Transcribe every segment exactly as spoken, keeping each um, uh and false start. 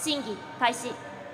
審議開始。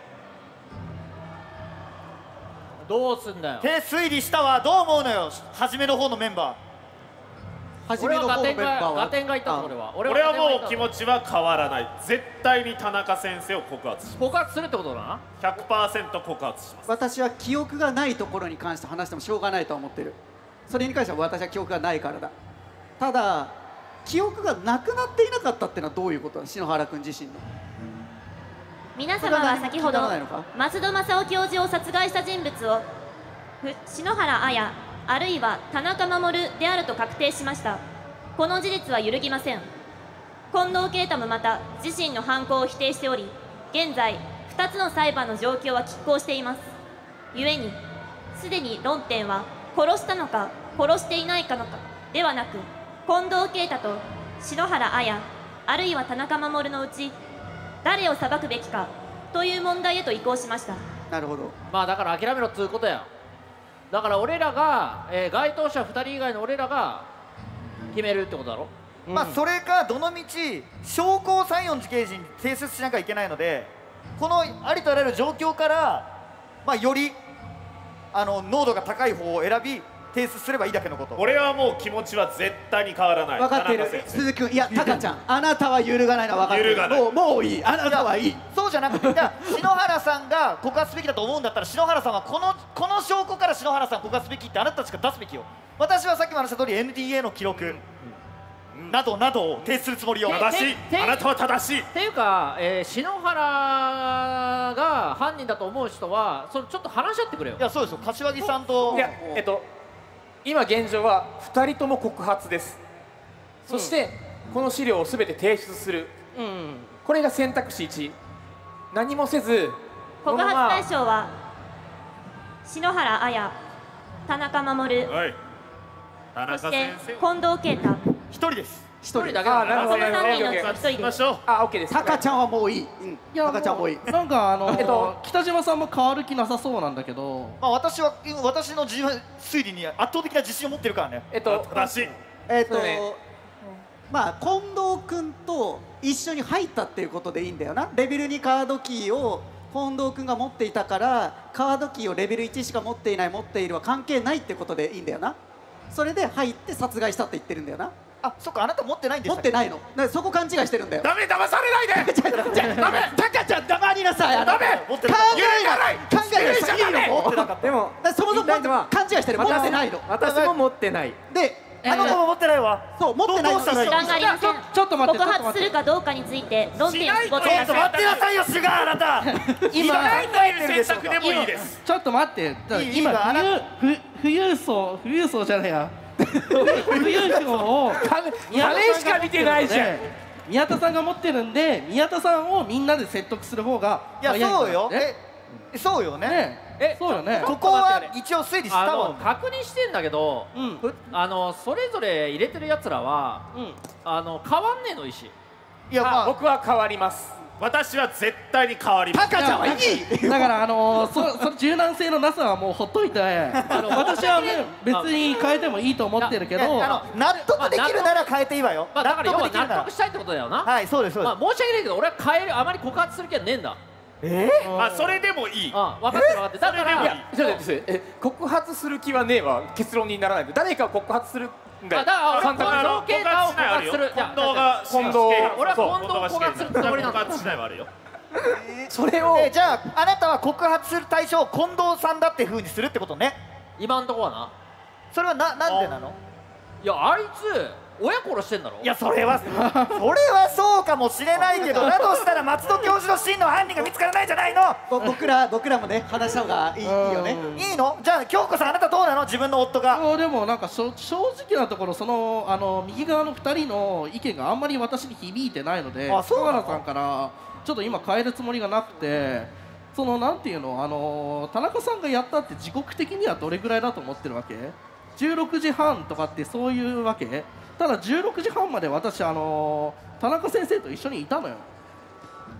どうすんだよ。 手推理したわ。どう思うのよ、初めの方のメンバー。 初めの方のメンバーはガテンがいたの。俺は俺はもう気持ちは変わらない。絶対に田中先生を告発します。 告発するってことだな。 ひゃくパーセント 告発します。 私は記憶がないところに関して話してもしょうがないと思ってる。それに関しては私は記憶がないからだ。ただ記憶がなくなっていなかったっていうのはどういうことだ、篠原君自身の。 皆様は先ほど松戸正夫教授を殺害した人物を篠原綾あるいは田中守であると確定しました。この事実は揺るぎません。近藤啓太もまた自身の犯行を否定しており、現在ふたつの裁判の状況は拮抗しています。故にすでに論点は殺したのか殺していないかのかではなく、近藤啓太と篠原綾あるいは田中守のうち誰を裁くべきかという問題へと移行しました。 なるほど。 まあだから諦めろっつうことや。だから俺らが、えー、該当者ふたり以外の俺らが決めるってことだろ。 まあそれかどのみち証拠を西園寺刑事に提出しなきゃいけないので、このありとあらゆる状況からまあよりあの濃度が高い方を選び提出すればいいだけのこと。 俺はもう気持ちは絶対に変わらない。 分かっている鈴木君。いやタカちゃんあなたは揺るがないのは分かってる。もうもういい、あなたはいい。 そうじゃなくて、じゃあ篠原さんが告発すべきだと思うんだったら、篠原さんはこのこの証拠から篠原さん告発すべきってあなたたちが出すべきよ。私はさっきも話した通り エヌディーエー の記録などなどを提出するつもりよ。 正しい、あなたは正しい。 っていうか、えー、篠原が犯人だと思う人はそれちょっと話し合ってくれよ。 いやそうですよ、柏木さんと。 いやえっと今現状はふたりとも告発です。そして、うん、この資料をすべて提出する、うん、これが選択肢いち。何もせず告発対象は篠原綾、田中守、 はい田中そして先生近藤啓太一人です。 一人だけ。 あなるほどなるほど。 さんにんのうちひとりです。 あオッケーです。 タカちゃんはもういい。タカちゃんもういい。 なんかあのえっと北島さんも変わる気なさそうなんだけど、 まあ私は私の自分推理に圧倒的な自信を持ってるからね。 えっと正しい。 えっとまあ近藤君と一緒に入ったっていうことでいいんだよな。レベルにカードキーを近藤君が持っていたから、カードキーをレベルいちしか持っていない持っているは関係ないってことでいいんだよな。それで入って殺害したって言ってるんだよな。 あ、そっか、あなた持ってないんでし持たっけ。 ってないの。だからそこ勘違いしてるんだよ。 ダメ、騙されないで。 ダメ。タカちゃん黙りなさい。 ダメ。 持ってる。 考えない。考えない。いいの。 持ってなかった。 でもそもそも勘違いしてる。持ってないの。 私も持ってない。 で、 あの子も持ってないわ。 そう持ってないの。 時間がありません。 ちょっと待って。 告発するかどうかについて論点を絞ってください。 ちょっと待ってなさいよ、シュガーあなた。 今考えてる選択でもいいです。 ちょっと待って。今富裕層富裕層じゃないや。富裕層を金しか見てないじゃん。 宮田さんが持ってるんで、宮田さんをみんなで説得する方がいやそうよ。え、そうよね。 え、そうよね。 ここは一応推理したもん。 確認してんだけど、あのそれぞれ入れてるやつらはあの変わんねえの石。 いやまあ僕は変わります。 私は絶対に変わります。 タカちゃんはいい。 だからあのそその柔軟性のなさはもうほっといて、私はね別に変えてもいいと思ってるけど、 あの納得できるなら変えていいわよ。 まあだから要は納納得できるなら得したいってことだよな。 はい、そうですそうです。 まあ申し訳ないけど俺は変えるあまり告発する気はねえんだ。 えあ、それでもいい。 あ、分かってる分かってる。だからいやちょっと待ってえ告発する気はねえわ結論にならないで、誰かを告発するんだよ。 だから俺は近藤告啓太を告発する。 近藤が近藤俺は近藤を告発するつもりなんだ。 告発しないはあるよ。 それをえ、じゃああなたは告発する対象を近藤さんだって風にするってことね。 今んとこはな。 それはな、なんでなの。 いやあいつ親殺してんだろ。 いやそれはそれはそうかもしれないけど、だとしたら松戸教授の真の犯人が見つからないんじゃないの。 僕ら僕らもね話した方がいいよね。 いいの。じゃあ京子さん、あなたどうなの、自分の夫が。 でもなんか正直なところ、そのあの右側のふたりの意見があんまり私に響いてないので、菅原さんからちょっと今変えるつもりがなくて、そのなんていうの、あの田中さんがやったって時刻的にはどれぐらいだと思ってるわけ？じゅうろくじはんとかってそういうわけ？ただじゅうろくじはんまで私あの田中先生と一緒にいたのよ。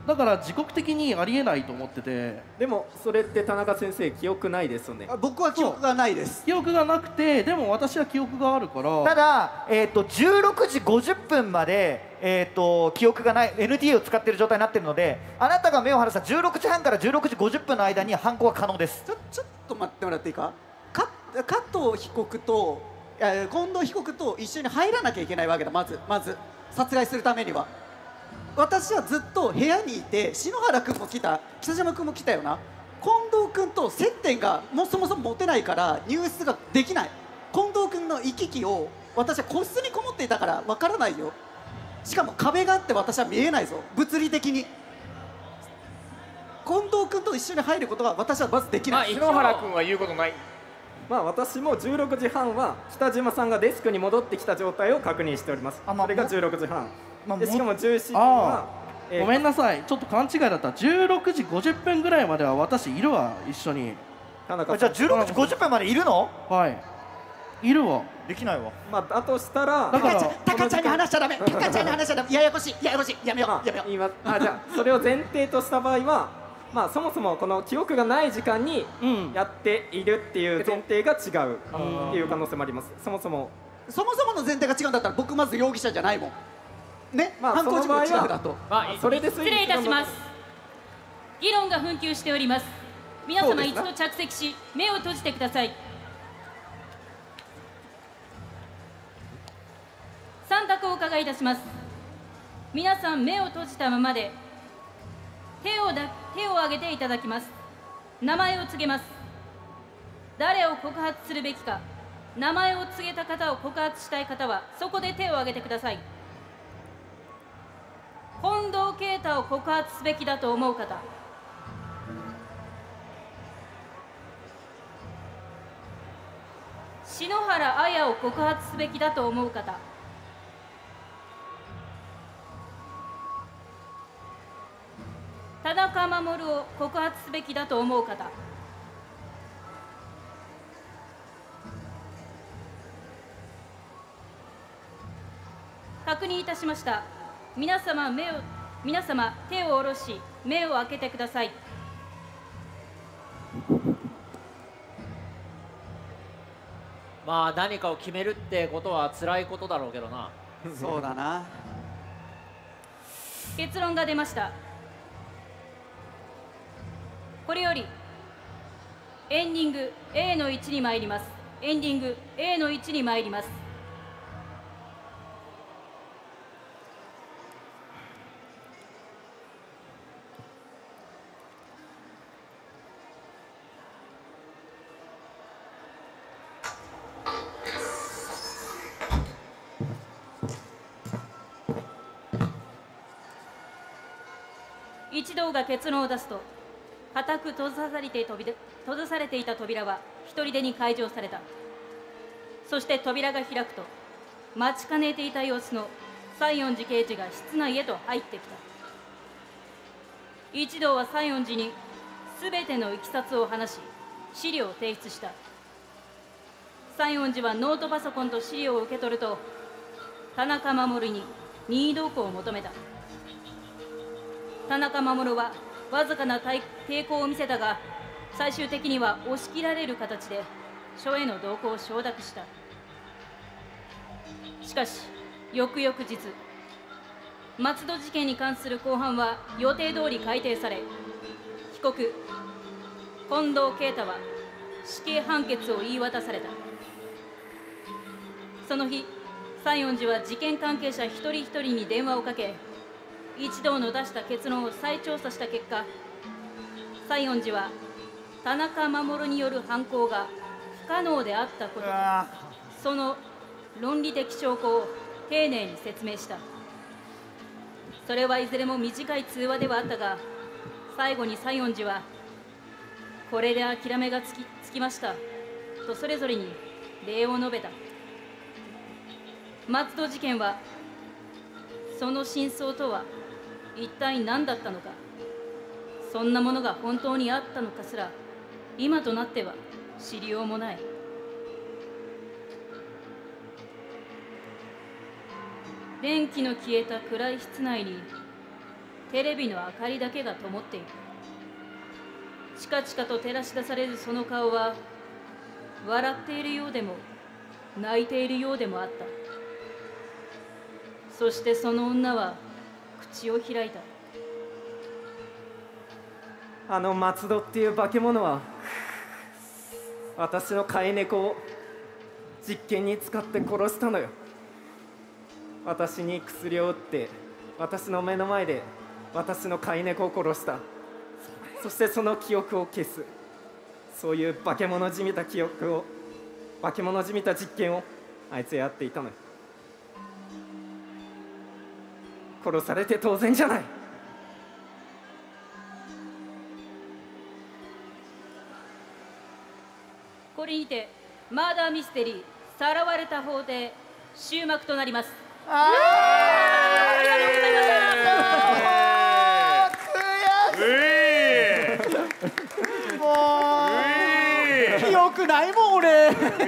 だから自国的にありえないと思ってて。 でもそれって田中先生記憶ないですよね。 僕は記憶がないです。 記憶がなくて、でも私は記憶があるから。 ただ、えー、とじゅうろくじごじゅっぷんまで、えー、と記憶がない エヌティーエー を使っている状態になっているので、あなたが目を離したじゅうろくじはんからじゅうろくじごじゅっぷんの間に犯行は可能です。 ちょちょっと待ってもらっていいか。か加藤被告といや近藤被告と一緒に入らなきゃいけないわけだ。まずまず殺害するためには。私はずっと部屋にいて、篠原君も来た、北島君も来たよな。近藤君と接点がもうそもそも持てないから入室ができない。近藤君の行き来を私は個室にこもっていたからわからないよ。しかも壁があって私は見えないぞ、物理的に。近藤君と一緒に入ることは私はまずできない。 篠原君は言うことない。 まあ私もじゅうろくじはんは北島さんがデスクに戻ってきた状態を確認しております。それがじゅうろくじはん。 まあ、 でしかもじゅうしちじは、 えー、ごめんなさい、ちょっと勘違いだった。じゅうろくじごじゅっぷんぐらいまでは私いるわ、一緒に。 田中じゃあじゅうろくじごじゅっぷんまでいるの？ はい、いるわ。 できないわ。 まあだとしたら、 タカちゃん、タカちゃんに話しちゃダメ。タカちゃんに話しちゃダメ。ややこしい、ややこしい、やめよう、やめよう。 今あじゃあそれを前提とした場合は、まあそもそもこの記憶がない時間にやっているっていう前提が違うっていう可能性もあります。そもそもそもそもの前提が違うんだったら僕まず容疑者じゃないもん。ね、 まあ犯行時刻その場合は違うだと。 あそれで失礼いたします。議論が紛糾しております。皆様一度着席し目を閉じてください。三択をお伺いいたします。皆さん目を閉じたままで手をだ手を挙げていただきます。名前を告げます。誰を告発するべきか、名前を告げた方を告発したい方はそこで手を挙げてください。近藤啓太を告発すべきだと思う方、篠原綾を告発すべきだと思う方、田中守を告発すべきだと思う方、確認いたしました。皆様目を皆様手を下ろし目を開けてください。 まあ何かを決めるってことは辛いことだろうけどな。 そうだな。 結論が出ました。これよりエンディング エー のいちに参ります。エンディング エー のいちに参ります。一同が結論を出すと、固く閉ざされて閉ざされていた扉は一人でに開錠された。そして扉が開くと、待ちかねていた様子の西園寺刑事が室内へと入ってきた。一同は西園寺にすべてのいきさつを話し、資料を提出した。西園寺はノートパソコンと資料を受け取ると、田中守に任意同行を求めた。田中守はわずかな抵抗を見せたが、最終的には押し切られる形で署への同行を承諾した。しかし翌々日、松戸事件に関する公判は予定通り改定され、被告近藤啓太は死刑判決を言い渡された。その日、西園寺は事件関係者一人一人に電話をかけ、一同の出した結論を再調査した結果、西園寺は田中守による犯行が不可能であったことと、その論理的証拠を丁寧に説明した。それはいずれも短い通話ではあったが、最後に西園寺はこれで諦めがつき、つきましたとそれぞれに礼を述べた。松戸事件はその真相とは一体何だったのか、そんなものが本当にあったのかすら今となっては知りようもない。電気の消えた暗い室内にテレビの明かりだけが灯っている。チカチカと照らし出されるその顔は笑っているようでも泣いているようでもあった。そしてその女は口を開いた。 あの松戸っていう化け物は私の飼い猫を実験に使って殺したのよ。私に薬を打って私の目の前で私の飼い猫を殺した。そしてその記憶を消す。そういう化け物じみた記憶を化け物じみた実験をあいつやっていたのよ。殺されて当然じゃない。 これにてマーダーミステリーさらわれた法廷終幕となります。ありがとうございました。 もう記憶ないもん俺。 皆様お疲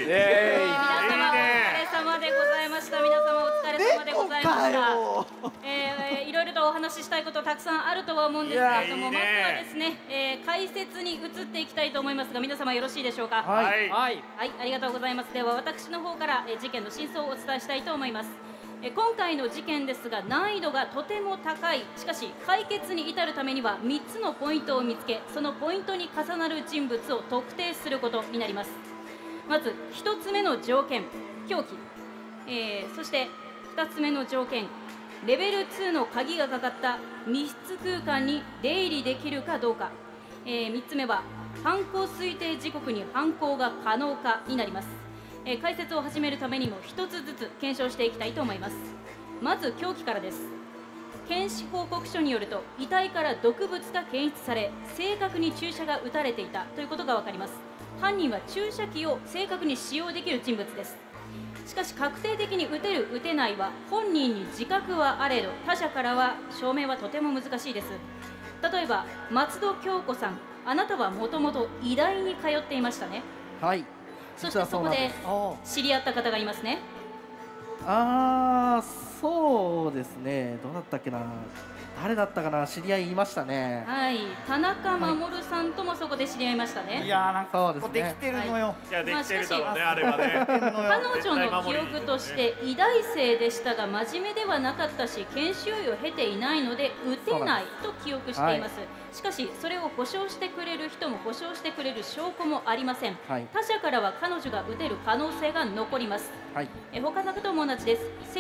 れ様でございました。皆様お疲れ様でございました。えー、いろいろとお話ししたいことたくさんあるとは思うんですけれども、まずはですね、えー、解説に移っていきたいと思いますが、皆様よろしいでしょうか。 はい、はい、 はい、ありがとうございます。では私の方から、えー、事件の真相をお伝えしたいと思います。えー、今回の事件ですが難易度がとても高い。しかし解決に至るためにはみっつのポイントを見つけ、そのポイントに重なる人物を特定することになります。まずひとつめの条件、凶器、えー、そしてふたつめの条件、レベルにの鍵がかかった密室空間に出入りできるかどうか、えー、みっつめは犯行推定時刻に犯行が可能かになります。えー、解説を始めるためにもひとつずつ検証していきたいと思います。まず凶器からです。検視報告書によると遺体から毒物が検出され正確に注射が打たれていたということが分かります。犯人は注射器を正確に使用できる人物です。しかし確定的に打てる打てないは本人に自覚はあれど他者からは証明はとても難しいです。例えば松戸京子さん、あなたはもともと医大に通っていましたね。 はい。 そしてそこで知り合った方がいますね。 ああ、そうですね。どうだったっけな。誰だったかな、知り合いいましたね。 はい、田中守さんともそこで知り合いましたね。 いやー、なんかここできてるのよ。 いや、できてるだろうね、あれはね。 彼女の記憶として医大生でしたが真面目ではなかったし研修医を経ていないので打てないと記憶しています。しかしそれを保証してくれる人も保証してくれる証拠もありません。はい、他者からは彼女が打てる可能性が残ります。はい、え他の方も同じです。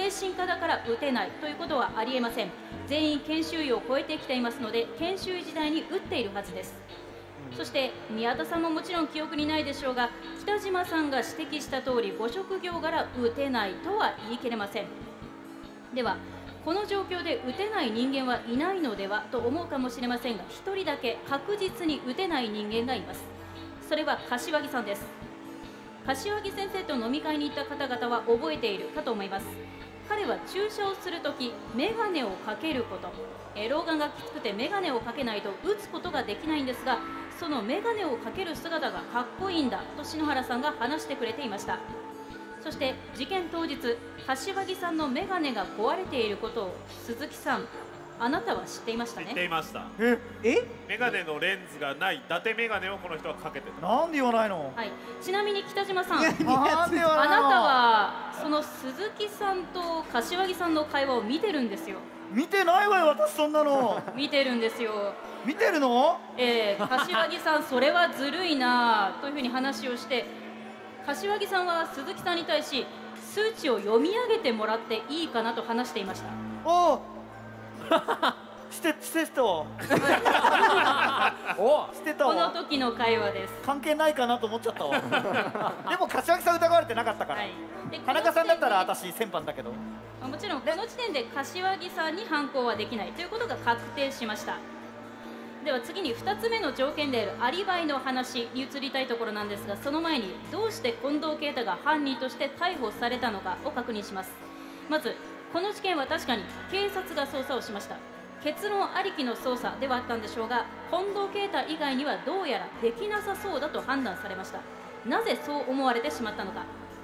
精神科だから打てないということはありえません。全員研修医を超えてきていますので研修医時代に打っているはずです。そして宮田さんももちろん記憶にないでしょうが、北島さんが指摘した通りご職業柄打てないとは言い切れません。ではこの状況で打てない人間はいないのではと思うかもしれませんが、ひとりだけ確実に打てない人間がいます。それは柏木さんです。柏木先生と飲み会に行った方々は覚えているかと思います。彼は注射をするとき眼鏡をかけること、え老眼がきつくて眼鏡をかけないと打つことができないんですが、その眼鏡をかける姿がかっこいいんだと篠原さんが話してくれていました。そして事件当日、柏木さんの眼鏡が壊れていることを鈴木さん、あなたは知っていましたね。 知っていました。 ええ眼鏡のレンズがない伊達眼鏡をこの人はかけてた。 なんで言わないの。 はい、ちなみに北島さん、あなたなんで言わないの。 はその鈴木さんと柏木さんの会話を見てるんですよ。 見てないわよ、私そんなの。 見てるんですよ。 見てるの。 えー、柏木さんそれはずるいなというふうに話をして、柏木さんは鈴木さんに対し数値を読み上げてもらっていいかなと話していました。 おおしてしてたわ。おしてたわ。 この時の会話です。 関係ないかなと思っちゃったわ。でも柏木さん疑われてなかったから、はい、田中さんだったら私先般だけど、 もちろんこの時点で柏木さんに犯行はできないということが確定しました。では次にふたつめの条件であるアリバイの話に移りたいところなんですが、その前にどうして近藤啓太が犯人として逮捕されたのかを確認します。まずこの事件は確かに警察が捜査をしました。結論ありきの捜査ではあったんでしょうが、近藤啓太以外にはどうやらできなさそうだと判断されました。なぜそう思われてしまったのか。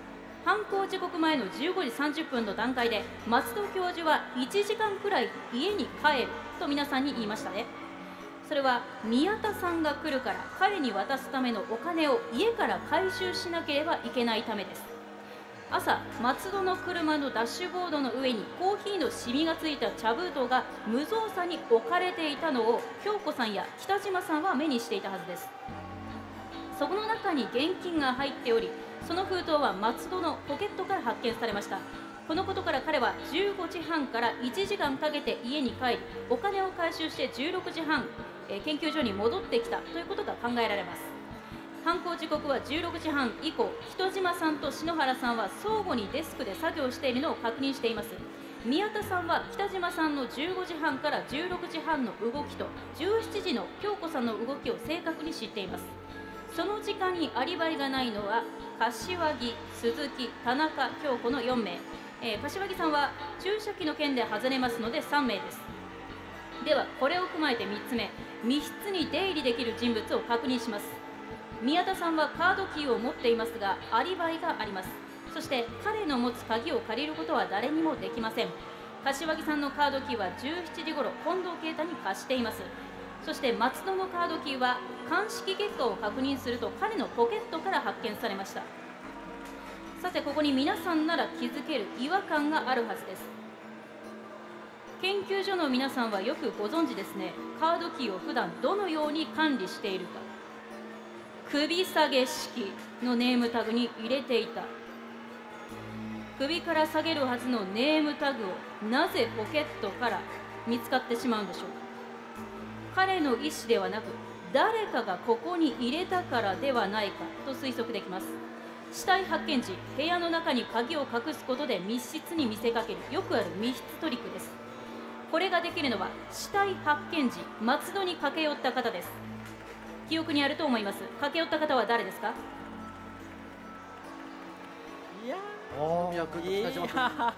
犯行時刻前のじゅうごじさんじゅっぷんの段階で松戸教授はいちじかんくらい家に帰ると皆さんに言いましたね。それは宮田さんが来るから彼に渡すためのお金を家から回収しなければいけないためです。朝、松戸の車のダッシュボードの上にコーヒーのシミがついた茶封筒が無造作に置かれていたのを京子さんや北島さんは目にしていたはずです。そこの中に現金が入っており、その封筒は松戸のポケットから発見されました。このことから彼はじゅうごじはんからいちじかんかけて家に帰り、お金を回収してじゅうろくじはん、えー、研究所に戻ってきたということが考えられます。犯行時刻はじゅうろくじはん以降、人島さんと篠原さんは相互にデスクで作業しているのを確認しています。宮田さんは北島さんのじゅうごじはんからじゅうろくじはんの動きとじゅうしちじの京子さんの動きを正確に知っています。その時間にアリバイがないのは柏木、鈴木、田中、京子のよんめい、えー、柏木さんは注射器の件で外れますのでさんめいです。ではこれを踏まえてみっつめ、密室に出入りできる人物を確認します。宮田さんはカードキーを持っていますがアリバイがあります。そして彼の持つ鍵を借りることは誰にもできません。柏木さんのカードキーはじゅうしちじごろ近藤啓太に貸しています。そして松戸のカードキーは鑑識結果を確認すると彼のポケットから発見されました。さてここに皆さんなら気づける違和感があるはずです。研究所の皆さんはよくご存知ですね。カードキーを普段どのように管理しているか。首下げ式のネームタグに入れていた。首から下げるはずのネームタグをなぜポケットから見つかってしまうんでしょうか。彼の意思ではなく誰かがここに入れたからではないかと推測できます。死体発見時、部屋の中に鍵を隠すことで密室に見せかけるよくある密室トリックです。これができるのは死体発見時松戸に駆け寄った方です。記憶にあると思います。駆け寄った方は誰ですか。 いやおー、いやー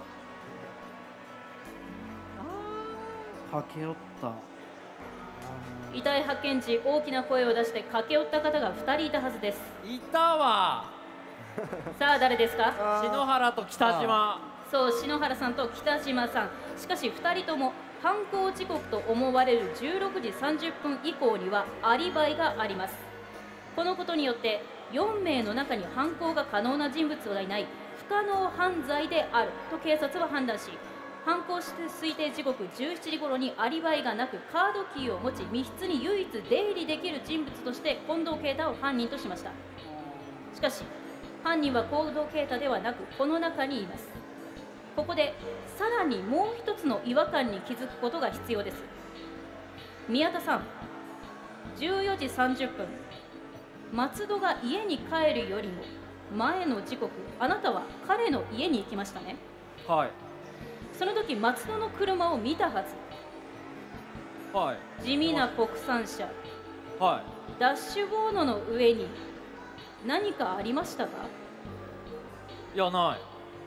駆け寄った遺体発見時大きな声を出して駆け寄った方がふたりいたはずです。 いたわ。 さあ誰ですか。 篠原と北島。 そう、篠原さんと北島さん。しかしふたりとも犯行時刻と思われるじゅうろくじさんじゅっぷん以降にはアリバイがあります。このことによってよんめいの中に犯行が可能な人物がいない不可能犯罪であると警察は判断し、犯行推定時刻じゅうしちじごろにアリバイがなくカードキーを持ち密室に唯一出入りできる人物として近藤啓太を犯人としました。しかし犯人は近藤啓太ではなくこの中にいます。ここでさらにもう一つの違和感に気づくことが必要です。宮田さん、じゅうよじさんじゅっぷん、松戸が家に帰るよりも前の時刻、あなたは彼の家に行きましたね。 はい。 その時松戸の車を見たはず。 はい。 地味な国産車。 はダッシュボードの上に何かありましたか。 い。いや、ない。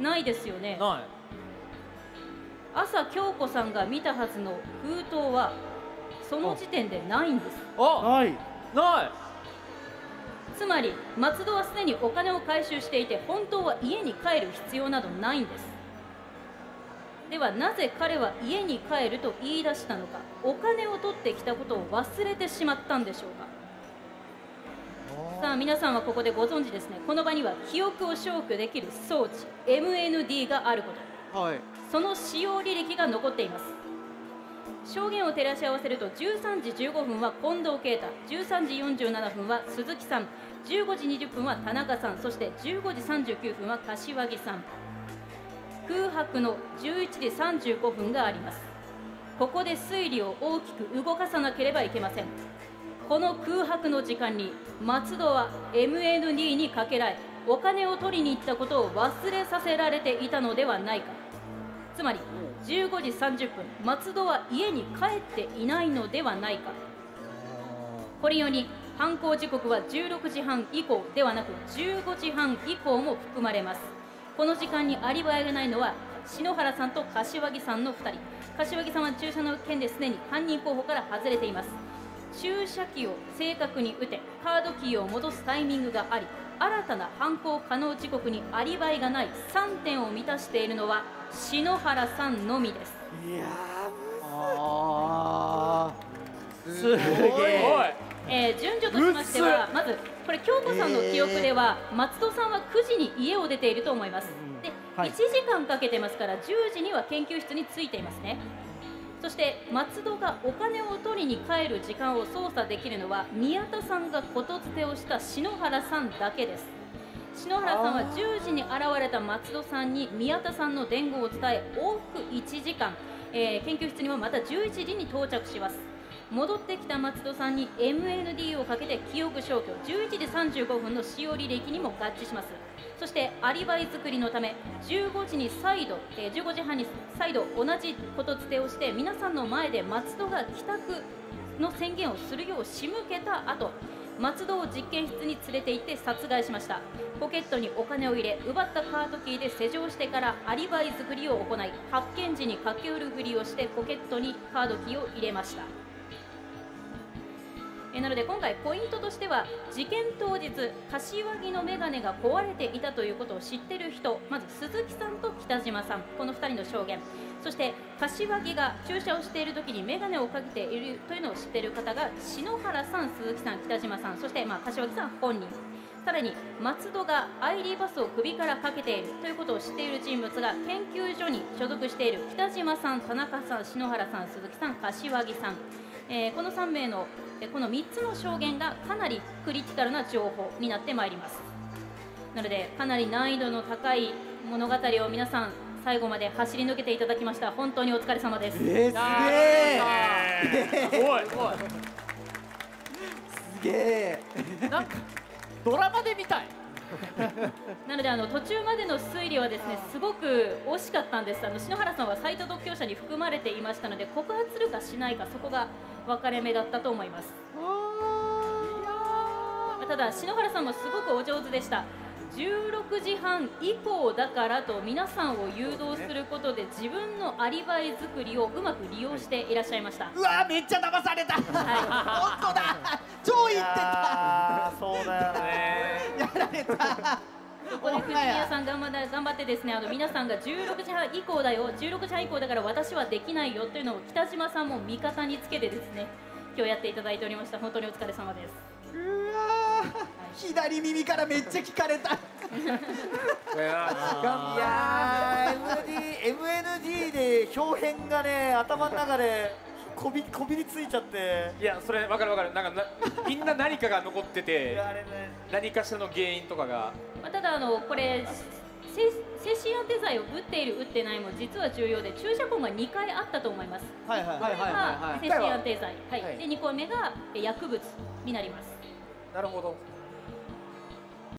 ないですよね。 ない。 朝京子さんが見たはずの封筒はその時点でないんです。 あ、 ないない。 つまり松戸はすでにお金を回収していて本当は家に帰る必要などないんです。ではなぜ彼は家に帰ると言い出したのか。お金を取ってきたことを忘れてしまったんでしょうか。さあ皆さんはここでご存知ですね。この場には記憶を消去できる装置 エムエヌディー があること、 はい、 その使用履歴が残っています。証言を照らし合わせるとじゅうさんじじゅうごふんは近藤啓太、じゅうさんじよんじゅうななふんは鈴木さん、じゅうごじにじゅっぷんは田中さん、そしてじゅうごじさんじゅうきゅうふんは柏木さん。空白のじゅういちじさんじゅうごふんがあります。ここで推理を大きく動かさなければいけません。この空白の時間に松戸は エムエヌディー にかけられお金を取りに行ったことを忘れさせられていたのではないか。つまりじゅうごじさんじゅっぷん、松戸は家に帰っていないのではないか。これより犯行時刻はじゅうろくじはん以降ではなくじゅうごじはん以降も含まれます。この時間にアリバイがないのは篠原さんと柏木さんのふたり。柏木さんは注射の件ですでに犯人候補から外れています。注射器を正確に打てカードキーを戻すタイミングがあり、 新たな犯行可能時刻にアリバイがないさんてんを満たしているのは篠原さんのみです。 いやあーすげえ。 えー、順序としましては、まずこれ京子さんの記憶では、松戸さんはくじに家を出ていると思います。で、 はい、 いちじかんかけてますからじゅうじには研究室に着いていますね。そして松戸がお金を取りに帰る時間を操作できるのは宮田さんがことつてをした篠原さんだけです。篠原さんはじゅうじに現れた松戸さんに宮田さんの伝言を伝え、往復いちじかん、えー、研究室にはまたじゅういちじに到着します。戻ってきた松戸さんに エムエヌディー をかけて記憶消去、じゅういちじさんじゅうごふんの使用履歴にも合致します。そしてアリバイ作りのためじゅうごじに再度、えー、じゅうごじはんに再度同じことつてをして皆さんの前で松戸が帰宅の宣言をするよう仕向けた後、松戸を実験室に連れて行って殺害しました。ポケットにお金を入れ、奪ったカードキーで施錠してからアリバイ作りを行い、発見時に駆け寄るふりをしてポケットにカードキーを入れました。えなので今回ポイントとしては、事件当日柏木の眼鏡が壊れていたということを知っている人、まず鈴木さんと北島さん、このふたりの証言、そして柏木が駐車をしている時に眼鏡をかけているというのを知っている方が篠原さん、鈴木さん、北島さん、そしてまあ柏木さん本人、さらに松戸がアイリーバスを首からかけているということを知っている人物が研究所に所属している北島さん、田中さん、篠原さん、鈴木さん、柏木さん、えー、このさんめいのこのみっつの証言がかなりクリティカルな情報になってまいります。なのでかなり難易度の高い物語を皆さん最後まで走り抜けていただきました。本当にお疲れ様です。 えー、すげえ。 すごいすごい。 すげえ。 なんかドラマで見たい。 なのであの途中までの推理はですねすごく惜しかったんです。あの篠原さんはサイト独協者に含まれていましたので、告発するかしないか、そこが分かれ目だったと思います。ただ篠原さんもすごくお上手でした。じゅうろくじはん以降だからと皆さんを誘導することで自分のアリバイ作りをうまく利用していらっしゃいました。 うわー、めっちゃ騙された。はい、本当だ。超言ってた。 そうだよね。 やられた。 そこで藤宮さん頑張って頑張ってですね、あの皆さんがじゅうろくじはん以降だよ、じゅうろくじはん以降だから私はできないよというのを北島さんも味方につけてですね今日やっていただいておりました。本当にお疲れ様です。 うわー、左耳からめっちゃ聞かれた。いやー エムエヌディー で表変がね頭の中でこびこびりついちゃって。 いやそれ分かる分かる。なんかなみんな何かが残っててあれ、ね、 何かしらの原因とかが、 まあ、ただあのこれ精神安定剤を打っている打ってないも実は重要で、注射痕がにかいあったと思います。 はいはいはいはい。 精神安定剤、はい、でにこめが薬物になります。 なるほど。